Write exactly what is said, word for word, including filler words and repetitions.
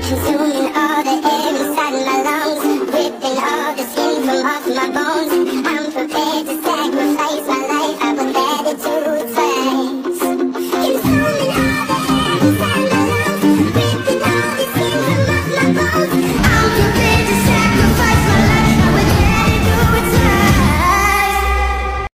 consuming all the air inside my lungs, ripping all the skin from off my bones.